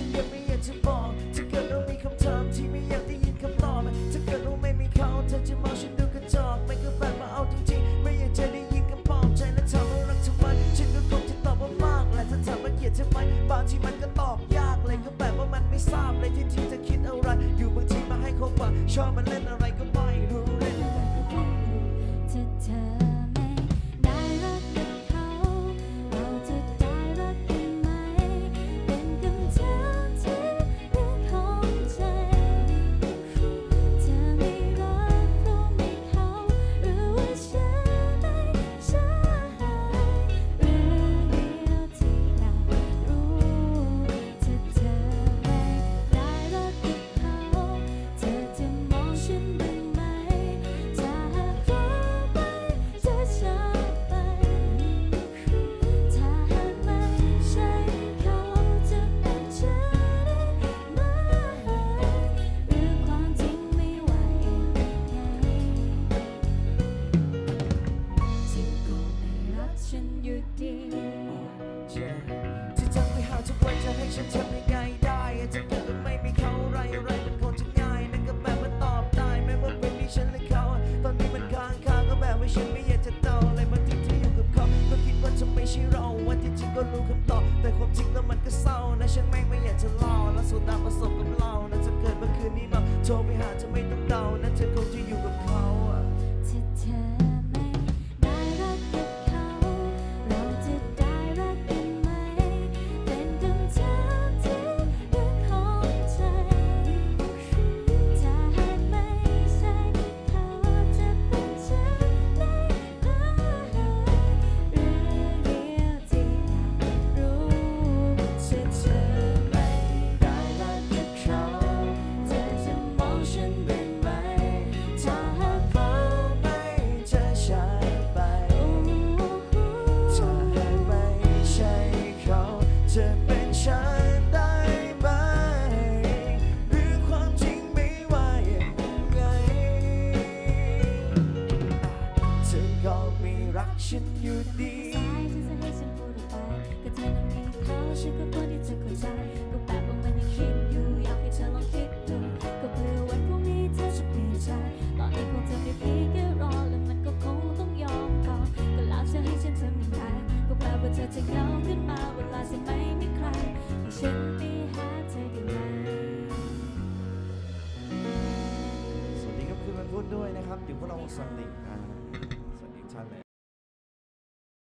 ยังไม่อยากจะบอกถ้าเกิดเรามีคำถามที่ไม่อยากได้ยินคำตอบถ้าเกิดเราไม่มีเขาเธอจะมองฉันดูกระจอกไม่ก็แบบมาเอาจริงๆไม่อยากจะได้ยินคำปลอบใจและถามว่ารักทำไมฉันก็คงจะตอบว่ามากและถ้าถามว่าเกลียดทำไมบางทีมันก็ตอบยากเลยก็แบบว่ามันไม่ทราบเลยที่จริงเธอคิดอะไรอยู่บางทีมาให้เขาฟังชอบมันเล่นอะไรก็ไม่รู้เล่นอะไรก็ไม่รู้ถ้าเธอไม่ได้รักกับเขาเราจะได้รักกันไหมเป็นคำถามที่ยังคงใจเธอไม่รักเพราะมีเขาหรือว่าฉันไม่ใช่เรื่องเดียวที่อยากรู้ถ้าเธอไม่ได้รักกับเขาเธอจะมองฉันบ้างไหมถ้าหากว่าไม่จะจากไปถ้าหากไม่ใช่เขาจะเป็นฉันได้ไหมหรือความจริงไม่ไหวยังไงฉันก็ไม่รักฉันอยู่ดีที่จะไปหาทุกวันจะให้ฉันทำยังไงได้ถ้าเกิดว่าไม่มีเขาอะไรมันคงจะง่ายนั่นก็แบบว่าตอบได้ไม่ว่าเป็นมีฉันหรือเขาตอนนี้มันค้างคาก็แบบว่าฉันไม่อยากจะเดาอะไรบางทีที่อยู่กับเขาก็คิดว่าจะไม่ใช่เราวันที่จริงก็รู้คำตอบแต่ความจริงแล้วมันก็เศร้านะฉันไม่อยากจะเล่าแล้วสุดท้ายประสบกับเรานะจะเกิดเมื่อคืนนี้มาโทรไปหาจะไม่ต้องเดานะเธอคงจะอยู่กับเขาถ้าเธอไม่ได้รักกับเขาเราจะได้รักกันไหมเป็นคำถามที่ยังคงใจถ้าหากไม่ใช่เขาจะเป็นฉันได้ไหมเรื่องเดียวที่อยากรู้ถ้าเธอไม่ได้รักกับเขาเธอจะมองฉันบ้างไหมถ้าหากเขาไม่จะใช่ไปถ้าหากไม่ใช่เขาจะเป็นฉันได้ไหมหรือความจริงไม่ว่ายังไงเธอก็ไม่รักฉันอยู่ดีสายที่จะให้ฉันพูดออกไปก็เธอนั้นมีเขาฉันก็ควรที่จะเข้าใจก็แบบว่ามันยังคิดอยู่อยากให้เธอลองคิดดูก็เพื่อวันพรุ่งนี้เธอจะเปลี่ยนใจตอนนี้คงจะไม่พีแค่รอแล้วมันก็คงต้องยอมก่อนก็แล้วจะให้ฉันทำยังไงก็แปลว่าเธอจะเหงาขึ้นมาเวลาที่ไม่มีใครให้ฉันไปหาเธอได้ไหมสวัสดีครับคืนวันพุธด้วยนะครับอยู่พวกเราวงสลิง